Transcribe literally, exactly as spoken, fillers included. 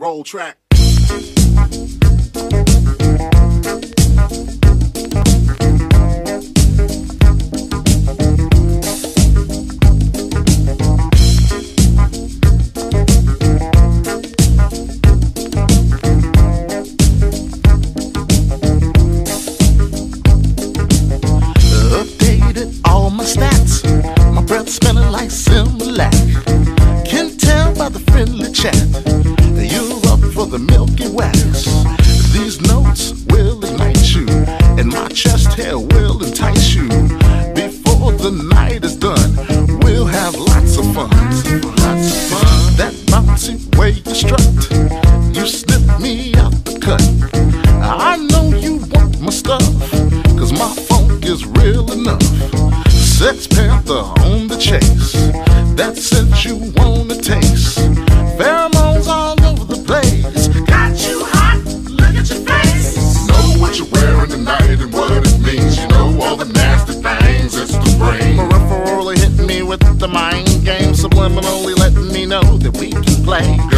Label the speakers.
Speaker 1: Roll track.
Speaker 2: Updated all my stats. My breath smelling like Similac. Can tell by the friendly chat that you're up for the Milky Wax. These notes will ignite you, and my chest hair will entice you. Before the night is done, we'll have lots of fun. Lots of fun. That bouncy way you strut, you slip me out the cut. I know you want my stuff, cause my funk is real enough. Sex Panther on the chase, that scent you wanna taste. Pheromones all over the place, got you hot, look at your face.
Speaker 1: Know what you're wearing tonight and what it means. You know all the nasty things, it's the brain.
Speaker 2: Peripherally hitting me with the mind game, subliminally letting me know that we can play.